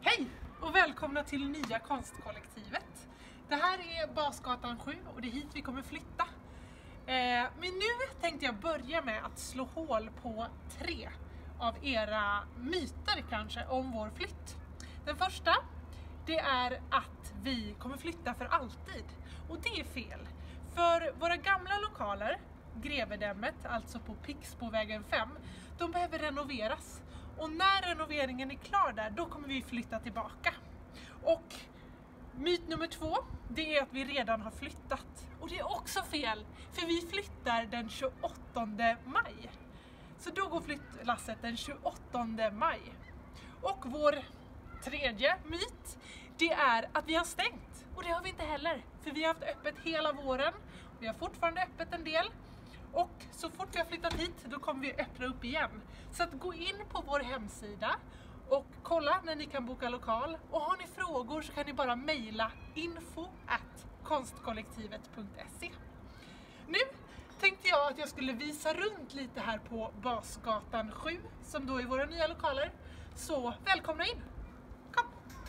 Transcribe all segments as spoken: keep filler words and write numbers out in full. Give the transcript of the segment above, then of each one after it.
Hej och välkomna till nya konstkollektivet. Det här är Basgatan sju och det är hit vi kommer flytta. Eh, men nu tänkte jag börja med att slå hål på tre av era myter kanske om vår flytt. Den första, det är att vi kommer flytta för alltid. Och det är fel. För våra gamla lokaler, Grevedämmet, alltså på Pixbovägen fem, de behöver renoveras. Och när renoveringen är klar där, då kommer vi flytta tillbaka. Och myt nummer två, det är att vi redan har flyttat. Och det är också fel, för vi flyttar den tjugoåttonde maj. Så då går flyttlasset den tjugoåttonde maj. Och vår tredje myt, det är att vi har stängt. Och det har vi inte heller, för vi har haft öppet hela våren. Vi har fortfarande öppet en del. Och så fort vi har flyttat hit, då kommer vi öppna upp igen. Så att gå in på vår hemsida och kolla när ni kan boka lokal. Och har ni frågor så kan ni bara mejla info at konstkollektivet punkt se. Nu tänkte jag att jag skulle visa runt lite här på Basgatan sju, som då är våra nya lokaler. Så välkomna in! Kom!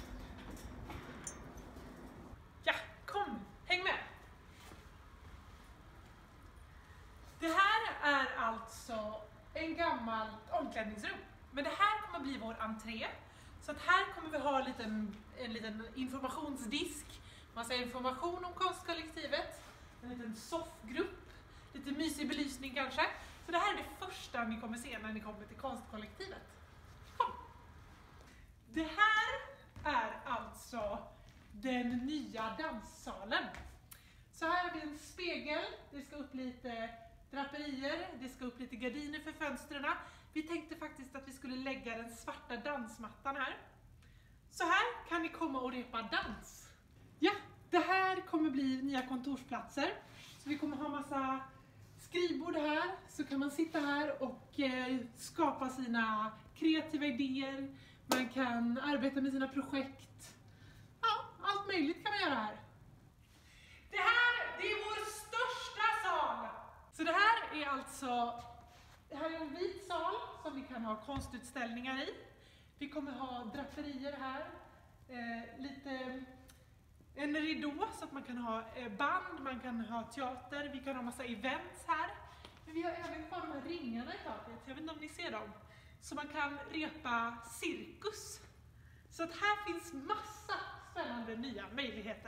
Ja, kom! Häng med! Det här är alltså en gammal omklädningsrum. Men det här kommer bli vår entré. Så att här kommer vi ha en liten, en liten informationsdisk. Massa information om konstkollektivet. En liten soffgrupp. Lite mysig belysning kanske. Så det här är det första ni kommer se när ni kommer till konstkollektivet. Kom! Det här är alltså den nya danssalen. Så här är det en spegel. Det ska upp lite draperier, det ska upp lite gardiner för fönstren. Vi tänkte faktiskt att vi skulle lägga den svarta dansmattan här. Så här kan ni komma och repa dans. Ja, det här kommer bli nya kontorsplatser. Så vi kommer ha massa skrivbord här. Så kan man sitta här och eh, skapa sina kreativa idéer. Man kan arbeta med sina projekt. Ja, allt möjligt kan man göra här. Det här, det är vår största sal. Så det här är alltså, det här är en vit sal som vi kan ha konstutställningar i. Vi kommer ha draperier här, eh, lite, en ridå så att man kan ha eh, band, man kan ha teater, vi kan ha massa events här. Men vi har även kvar de här ringarna i taket, jag vet inte om ni ser dem. Så man kan repa cirkus. Så att här finns massa spännande nya möjligheter.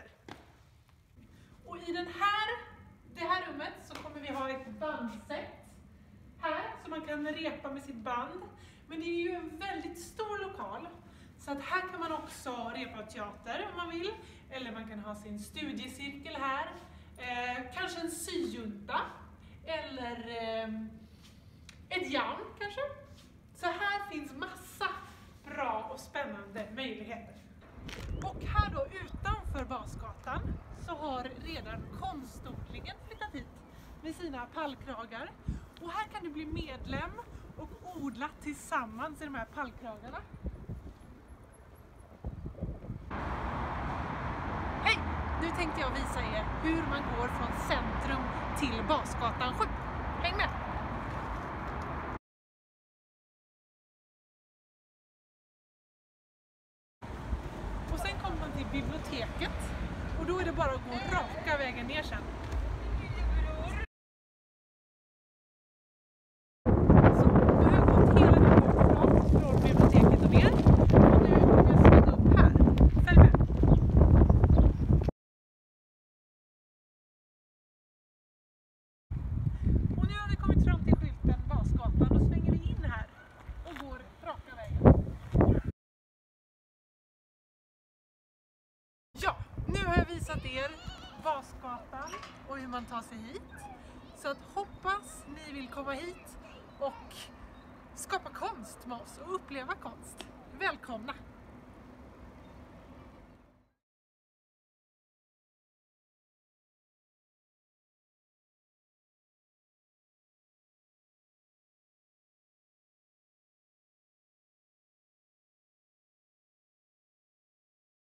Och i den här Det här rummet så kommer vi ha ett bandsätt här så man kan repa med sitt band. Men det är ju en väldigt stor lokal så att här kan man också repa teater om man vill. Eller man kan ha sin studiecirkel här. Eh, kanske en syjunta eller eh, ett jam kanske. Så här finns massa bra och spännande möjligheter. Och här då utanför Basgatan så har redan konstodlingen flyttat hit med sina pallkragar. Och här kan du bli medlem och odla tillsammans i de här pallkragarna. Hej! Nu tänkte jag visa er hur man går från centrum till Basgatan sju. Häng med! Och sen kommer man till biblioteket och då är det bara att gå raka vägen ner sen. Så, nu har jag gått hela den här från biblioteket och ner. Och nu kommer jag svänga upp här. Följ med! Och nu har vi kommit fram till skylten Basgatan. Då svänger vi in här och går raka vägen. Ja, nu har jag visat er Basgatan och hur man tar sig hit. Så att hoppas ni vill komma hit och skapa konst med oss och uppleva konst. Välkomna!